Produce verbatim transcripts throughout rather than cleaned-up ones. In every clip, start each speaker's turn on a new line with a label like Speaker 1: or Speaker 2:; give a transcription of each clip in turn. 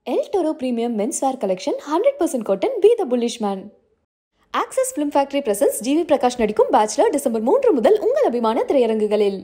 Speaker 1: El Toro Premium Menswear Collection one hundred percent cotton. Be the bullish man. Access Film Factory presents G V Prakash நடிக்கும் Bachelor December மூன்று முதல் உங்கள் அபிமான திரையரங்குகளில்.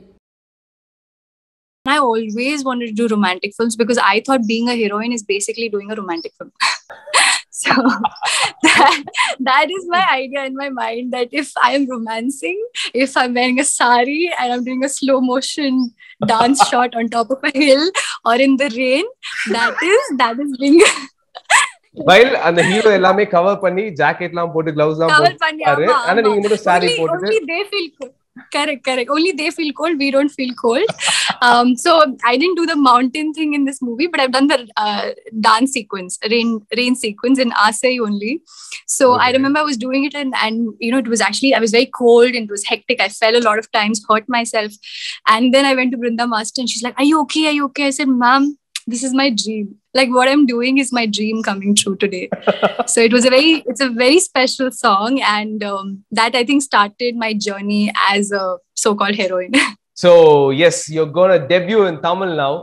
Speaker 2: I always wanted to do romantic films because I thought being a heroine is basically doing a romantic film. So that, that is my idea in my mind, that if I am romancing, if I'm wearing a sari and I'm doing a slow motion dance shot on top of a hill or in the rain, that is that is being
Speaker 3: while அந்த hero எல்லாமே cover பண்ணி ஜாக்கெட்லாம் போட்டு gloves-லாம் போட்டுறாரு, ஆனா நீங்க மட்டும் saree போட்டுட்டு
Speaker 2: only they feel cold. Correct, correct. Only they feel cold. We don't feel cold. Um, so I didn't do the mountain thing in this movie, but I've done the uh, dance sequence, rain rain sequence in Asai only. So okay. I remember I was doing it, and and you know it was actually I was very cold and it was hectic. I fell a lot of times, hurt myself, and then I went to Brinda Master, and she's like, "Are you okay? Are you okay?" I said, "Ma'am, this is my dream. Like what I'm doing is my dream coming true today." So it was a very, it's a very special song, and um, that I think started my journey as a so-called heroine.
Speaker 3: So yes, you're gonna debut in Tamil now.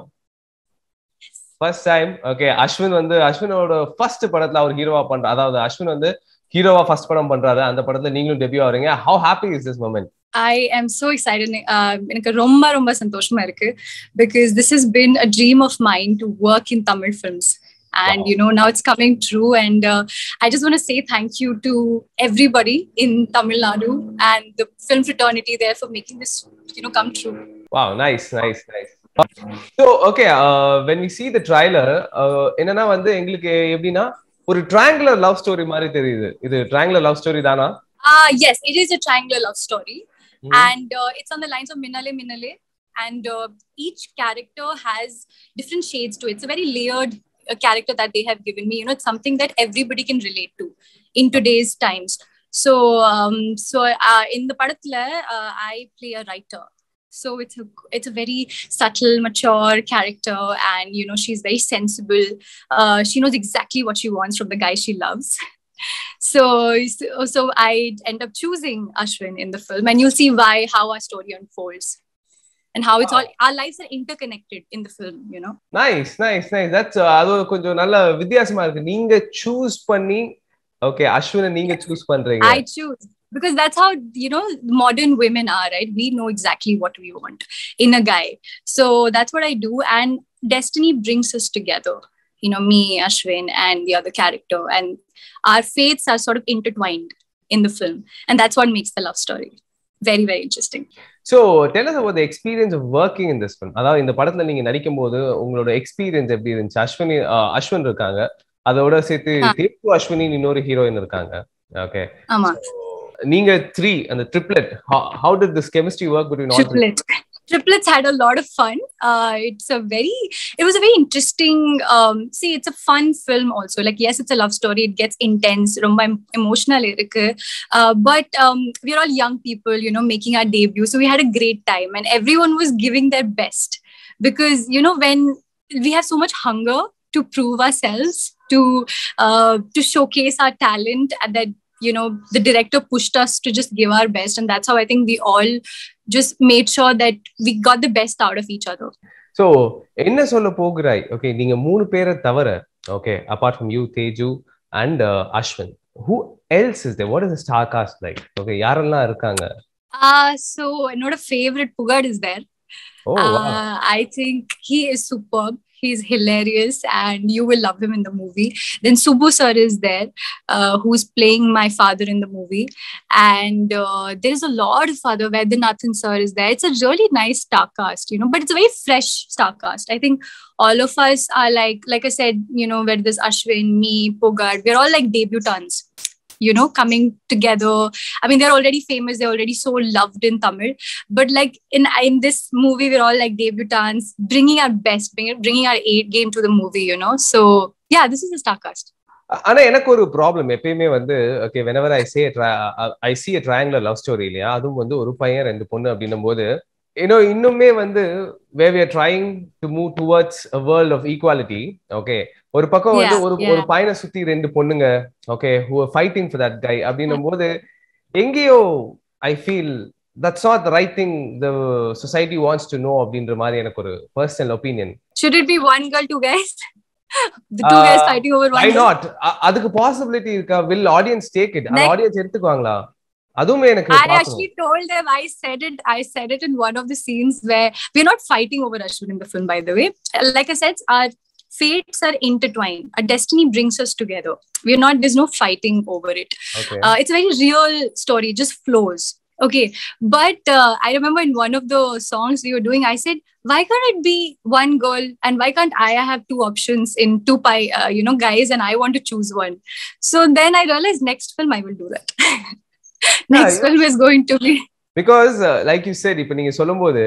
Speaker 3: First time, okay. Ashwin வந்து அஸ்வினோட first படத்துல அவர் ஹீரோவா பண்ற, அதாவது அஸ்வின் வந்து ஹீரோவா first படம் பண்றாரு, அந்த படத்துல நீங்களும் டெபியூ ஆவறீங்க. How happy is this moment?
Speaker 2: I am so excited. எனக்கு ரொம்ப ரொம்ப சந்தோஷமா இருக்கு because this has been a dream of mine to work in Tamil films, and wow. you know now it's coming true, and uh, I just want to say thank you to everybody in Tamil Nadu and the film fraternity there for making this you know come true.
Speaker 3: Wow, nice, nice, nice. So okay, uh, when we see the trailer, என்னன்னா வந்து எங்களுக்கு எப்படின்னா ஒரு triangular love story மாதிரி தெரியுது. இது triangular love story தானா?
Speaker 2: Ah, yes, it is a triangular love story. Mm. And uh, it's on the lines of Minnale Minnale, and uh, each character has different shades to it. It's a very layered uh, character that they have given me. You know, it's something that everybody can relate to in today's times. So, um, so uh, in the padathla, uh, I play a writer. So it's a it's a very subtle, mature character, and you know she's very sensible. Uh, she knows exactly what she wants from the guy she loves. So, so, so I end up choosing Ashwin in the film, and you'll see why, how our story unfolds, and how it's wow. all our lives are interconnected in the film. You know.
Speaker 3: Nice, nice, nice. That's அது கொஞ்சம் நல்ல வித்தியாசமா இருக்கு. நீங்க choose பண்ணி, okay, Ashwin நீங்க choose பண்றீங்க.
Speaker 2: I choose because that's how you know modern women are, right? We know exactly what we want in a guy. So that's what I do, and destiny brings us together. You know, me, Ashwin, and the other character, and our fates are sort of intertwined in the film, and that's what makes the love story very, very interesting.
Speaker 3: So tell us about the experience of working in this film. அதாவது இந்த படத்துல நீங்க நடிக்கும்போது உங்களோட experience எப்படி இருந்துச்சு? அஸ்வினி அஸ்வின் இருக்காங்க, அதோட சேர்த்து தேப்பு அஸ்வினி இன்னொரு ஹீரோயின் இருக்காங்க. ஓகே,
Speaker 2: ஆமா.
Speaker 3: நீங்க த்ரீ அந்த triplet, how did this chemistry work between all three?
Speaker 2: Triplets had a lot of fun. Uh, it's a very, it was a very interesting, um, see, it's a fun film also. Like, yes, it's a love story. It gets intense, romba emotional. Uh, but um, we're all young people, you know, making our debut. So we had a great time, and everyone was giving their best. Because, you know, when we have so much hunger to prove ourselves, to, uh, to showcase our talent, and that, you know, the director pushed us to just give our best. And that's how I think we all just made sure that we got the best out of each other.
Speaker 3: So, என்ன சொல்ல போகிறாய்? Okay, நீங்க மூணு பேரை தவிர, okay, apart from you, Teju and uh, Ashwin, who else is there? What is the star cast like? Okay, யாரெல்லாம் இருக்காங்க?
Speaker 2: Ah, uh, so another favorite Pugad is there.
Speaker 3: Oh,
Speaker 2: uh,
Speaker 3: wow.
Speaker 2: I think he is superb. He's hilarious, and you will love him in the movie. Then Subbu sir is there, uh, who's playing my father in the movie. And uh, there's a lot of other, Vedyanathan sir is there. It's a really nice star cast, you know, but it's a very fresh star cast. I think all of us are like, like I said, you know, where there's Ashwin, me, Pugad, we're all like debutants, you know, coming together. I mean, they're already famous. They're already so loved in Tamil. But like in in this movie, we're all like debutants, bringing our best, bringing, bringing our A game to the movie, you know. So yeah, this is the star cast.
Speaker 3: ஆனா எனக்கு ஒரு problem எப்பயுமே வந்து, okay, whenever I say I see a triangular love story இல்லையா, அதுவும் வந்து ஒரு பையன் ரெண்டு பொண்ணு அப்படின்னும் போது, you know, இன்னுமே வந்து where we are trying to move towards a world of equality, okay, ஒரு பக்கம் வந்து ஒரு ஒரு பையனை சுத்தி ரெண்டு பொண்ணுங்க, okay, who are fighting for that guy அப்படின்னும் போது எங்கேயோ I feel that's not the right thing the society wants to know அப்படின்ற மாதிரி எனக்கு ஒரு personal opinion.
Speaker 2: Should it be one girl, two guys? The two guys fighting over one
Speaker 3: why
Speaker 2: girl.
Speaker 3: not? அதுக்கு possibility இருக்கா? will audience take it? அந்த audience எடுத்துக்குவாங்களா? அதுவுமே எனக்கு
Speaker 2: I actually told them, I said it, I said it in one of the scenes where we're not fighting over Ashwin in the film, by the way. Like I said, our fates are intertwined. Our destiny brings us together. We're not, there's no fighting over it.
Speaker 3: Okay.
Speaker 2: Uh, it's a very real story, it just flows. Okay. But uh, I remember in one of the songs we were doing, I said, why can't it be one girl and why can't I have two options in two pi, uh, you know, guys, and I want to choose one. So then I realized next film I will do that. Next yeah, film is going to be
Speaker 3: because uh, like you said, இப்ப நீங்க சொல்லும்போது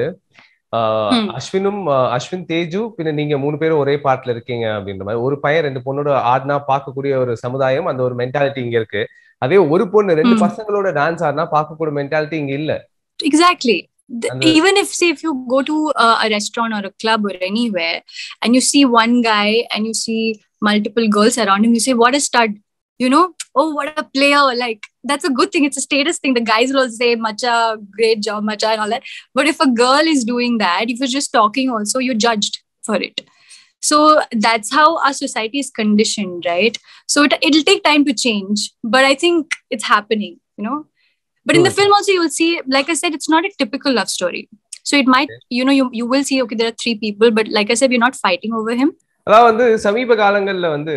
Speaker 3: அஸ்வினும் அஸ்வின் தேஜு பின்ன நீங்க மூணு பேரும் ஒரே பார்ட்ல இருக்கீங்க அப்படின்ற மாதிரி ஒரு பையன் ரெண்டு பொண்ணோட ஆடினா பார்க்கக்கூடிய ஒரு சமுதாயம், அந்த ஒரு மென்டாலிட்டி இங்க இருக்கு. அதே ஒரு பொண்ணு ரெண்டு பசங்களோட டான்ஸ் ஆடினா பார்க்கக்கூடிய மென்டாலிட்டி இங்க இல்ல.
Speaker 2: Exactly. Even if say if you go to uh, a restaurant or a club or anywhere and you see one guy and you see multiple girls around him, you say what a stud, you know, oh what a player, like that's a good thing, it's a status thing. The guys will also say macha, great job macha and all that. But if a girl is doing that, if you're just talking also, you're judged for it. So that's how our society is conditioned, right? So it, it'll take time to change, but I think it's happening, you know. But in the film also, you will see, like I said, it's not a typical love story. So it might, okay. you know, you, you will see, okay, there are three people, but like I said, we're not fighting over him.
Speaker 3: அதாவது வந்து சமீப காலங்கள்ல வந்து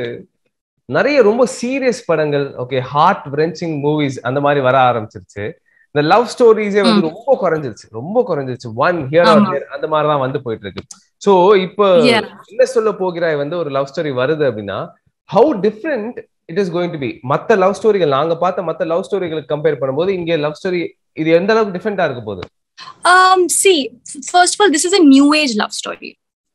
Speaker 3: நிறைய ரொம்ப serious படங்கள், okay, heart wrenching movies அந்த மாதிரி வர ஆரம்பிச்சிருச்சு. இந்த லவ் ஸ்டோரிஸே வந்து ரொம்ப குறைஞ்சிருச்சு, ரொம்ப குறைஞ்சிருச்சு. ஒன் ஹியர் ஆர் ஹியர் அந்த மாதிரி தான் வந்து போயிட்டு இருக்கு. சோ இப்போ என்ன சொல்ல போகிறாய் வந்து ஒரு லவ் ஸ்டோரி வருது அப்படின்னா, how different it is going to be. மத்த லவ் ஸ்டோரிகள் நாங்க பார்த்த மத்த லவ் ஸ்டோரிகளுக்கு கம்பேர் பண்ணும்போது இங்க லவ் ஸ்டோரி இது எந்த அளவுக்கு டிஃபரெண்டா இருக்க போகுது?
Speaker 2: Um, see, first of all, this is a new age love story.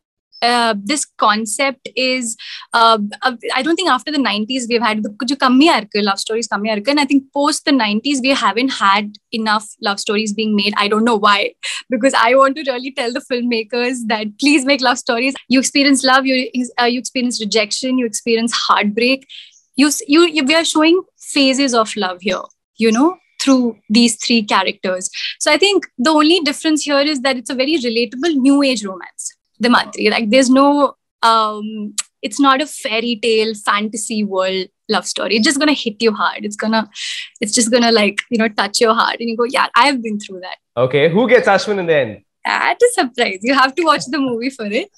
Speaker 2: Uh, this concept is, uh, uh, I don't think after the nineties we've had kuch kammiya irukku love stories kammiya irukku, and I think post the nineties we haven't had enough love stories being made. I don't know why, because I want to really tell the filmmakers that please make love stories. You experience love, you uh, you experience rejection, you experience heartbreak. You, you, you, we are showing phases of love here, you know, through these three characters. So I think the only difference here is that it's a very relatable new age romance. The Matri, like there's no, um, it's not a fairy tale fantasy world love story. It's just gonna hit you hard. It's gonna, it's just gonna like, you know, touch your heart and you go, yeah, I have been through that.
Speaker 3: Okay, who gets Ashwin in the end?
Speaker 2: That is a surprise. You have to watch the movie for it.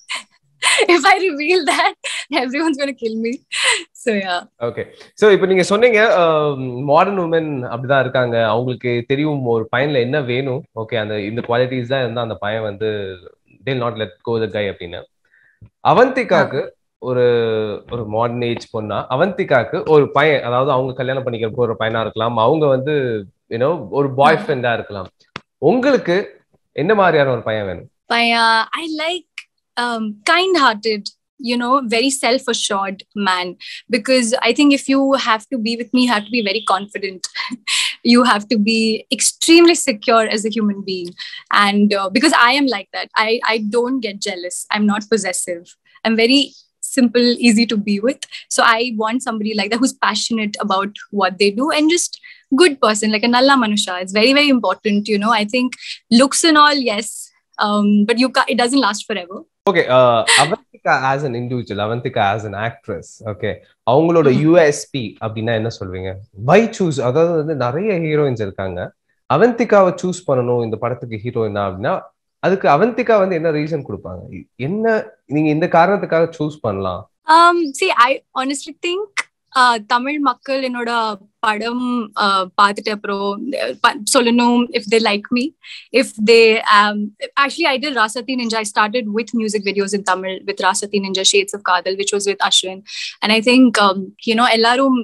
Speaker 2: If I reveal that, everyone's going to kill me. So yeah.
Speaker 3: Okay. So இப்போ நீங்க சொன்னீங்க modern woman அப்படிதான் இருக்காங்க, அவங்களுக்கு தெரியும் ஒரு பையன்ல என்ன வேணும், ஓகே, அந்த இந்த குவாலிட்டிஸ் தான் இருந்தா அந்த பையன் வந்து they will not let go the guy அப்படின்னு. அவந்திகாக்கு ஒரு ஒரு மாடர்ன் ஏஜ் பொண்ணா, அவந்திகாக்கு ஒரு பையன், அதாவது அவங்க கல்யாணம் பண்ணிக்கிற போற பையனா இருக்கலாம், அவங்க வந்து யூனோ ஒரு பாய் ஃப்ரெண்டா இருக்கலாம். உங்களுக்கு என்ன மாதிரியான ஒரு பையன் வேணும்?
Speaker 2: பையன் I like um kind-hearted, you know, very self-assured man, because I think if you have to be with me, you have to be very confident. You have to be extremely secure as a human being, and uh, because I am like that, I I don't get jealous, I'm not possessive, I'm very simple, easy to be with. So I want somebody like that who's passionate about what they do and just good person, like a nalla manusha. It's very very important, you know. I think looks and all, yes, um but you ca- it doesn't last forever.
Speaker 3: Okay, uh, Avantika as an individual, Avantika as an actress, okay, அவங்களோட U S P அப்படின்னா என்ன சொல்வீங்க? Why choose? அதாவது வந்து நிறைய heroines இருக்காங்க, அவந்திகாவை choose பண்ணணும் இந்த படத்துக்கு ஹீரோயினா அப்படின்னா அதுக்கு அவந்திகா வந்து என்ன ரீசன் கொடுப்பாங்க? என்ன நீங்க இந்த காரணத்துக்காக சூஸ் பண்ணலாம்?
Speaker 2: Um, see, I honestly think uh, Tamil மக்கள் என்னோட படம் பார்த்துட்டு அப்புறம் சொல்லணும் if they like me, if they um actually I did Rasati Ninja. I started with music videos in Tamil with Rasati Ninja, Shades of Kadal, which was with Ashwin, and I think um, you know எல்லாரும்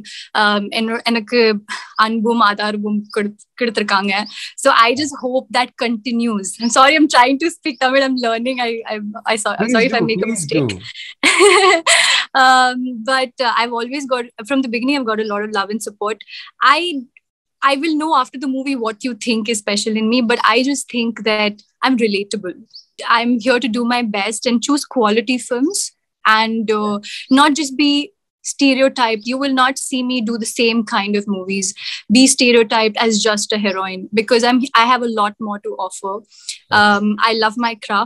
Speaker 2: எனக்கு அன்பும் ஆதாரமும் கொடுத்திருக்காங்க. So I just hope that continues. I'm sorry, I'm trying to speak Tamil, I'm learning. I I, I saw, I'm sorry do, if I make a mistake. um, but uh, I've always got, from the beginning I've got a lot of love and support. I I will know after the movie what you think is special in me, but I just think that I'm relatable. I'm here to do my best and choose quality films and uh, not just be stereotyped. You will not see me do the same kind of movies, be stereotyped as just a heroine, because I'm I have a lot more to offer. Um, I love my craft.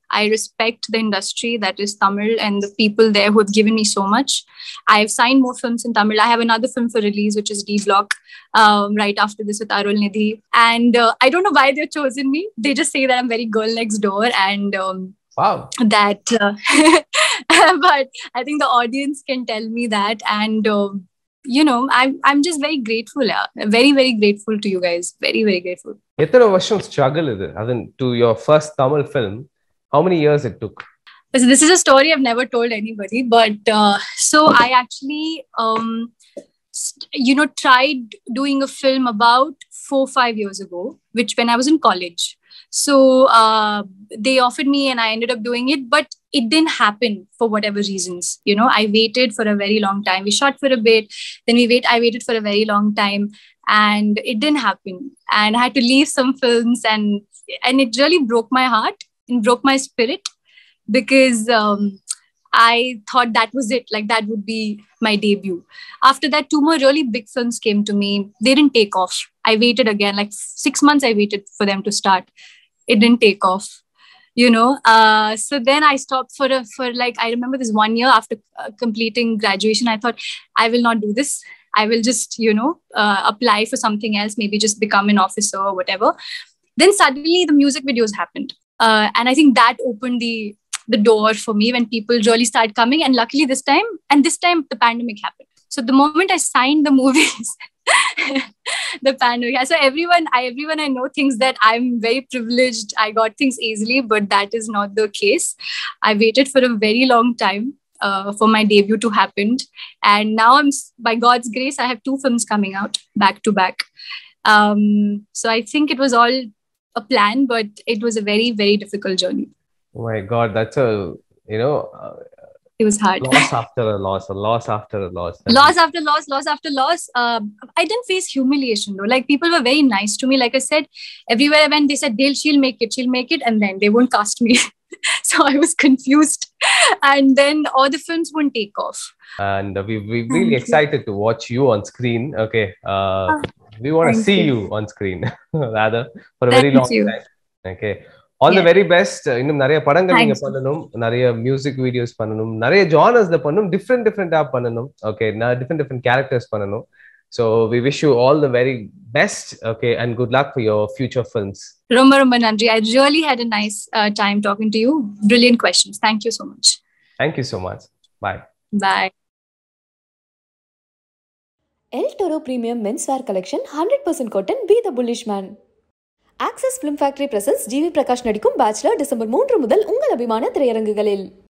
Speaker 2: I respect the industry that is Tamil and the people there who have given me so much. I've signed more films in Tamil. I have another film for release, which is D Block, um, right after this with Arul Nidhi. And uh, I don't know why they've chosen me. They just say that I'm very girl next door, and um,
Speaker 3: wow,
Speaker 2: that. Uh, but I think the audience can tell me that, and. Um, you know, I'm I'm just very grateful. Yeah. Very, very grateful to you guys. Very, very grateful.
Speaker 3: எத்தனை வருஷம் struggle இது? I mean, to your first Tamil film, how many years it took?
Speaker 2: So this is a story I've never told anybody, but uh, so I actually, um, st- you know, tried doing a film about four, five years ago, which when I was in college. So uh, they offered me and I ended up doing it, but it didn't happen for whatever reasons. You know, I waited for a very long time. We shot for a bit, then we wait. I waited for a very long time, and it didn't happen. And I had to leave some films, and and it really broke my heart and broke my spirit because um, I thought that was it. Like that would be my debut. After that, two more really big films came to me. They didn't take off. I waited again, like six months. I waited for them to start. It didn't take off. You know, uh, so then I stopped for a, for like, I remember this one year after uh, completing graduation, I thought, I will not do this. I will just, you know, uh, apply for something else, maybe just become an officer or whatever. Then suddenly the music videos happened. Uh, and I think that opened the, the door for me when people really started coming. And luckily this time, and this time the pandemic happened. So the moment I signed the movies, the pandemic. So everyone, I everyone I know thinks that I'm very privileged. I got things easily, but that is not the case. I waited for a very long time uh, for my debut to happen, and now I'm, by God's grace, I have two films coming out back to back. Um, so I think it was all a plan, but it was a very, very difficult journey.
Speaker 3: Oh my God, that's a you know. Uh,
Speaker 2: It was hard.
Speaker 3: Loss after a loss, a loss after a loss.
Speaker 2: Loss after loss, loss after loss. Uh, I didn't face humiliation though. Like people were very nice to me. Like I said, everywhere I went, they said, Dale, she'll make it, she'll make it. And then they won't cast me. So I was confused. And then all the films won't take off.
Speaker 3: And uh, we, we're really Thank excited you. to watch you on screen. Okay. Uh, oh, we want to see you. you on screen rather for a Thank very long you. time. Okay. All yeah. the very best. இன்னும் நிறைய படங்கள் நீங்க பண்ணனும், நிறைய music videos பண்ணனும், நிறைய ஜானர்ஸ்ல பண்ணனும், different டிஃபரண்டா பண்ணனும். ஓகே, நான் டிஃபரண்ட் டிஃபரண்ட் கேரக்டர்ஸ் பண்ணனும். So we wish you all the very best, okay, and good luck for your future films.
Speaker 2: Romba romba nandri. I really had a nice uh, time talking to you. Brilliant questions. Thank you so much.
Speaker 3: Thank you so much. Bye.
Speaker 2: Bye.
Speaker 1: El Toro Premium Menswear Collection one hundred percent cotton. Be the bullish man. Access Film Factory presents G V Prakash நடிக்கும் Bachelor December மூன்று முதல் உங்கள் அபிமான திரையரங்குகளில்.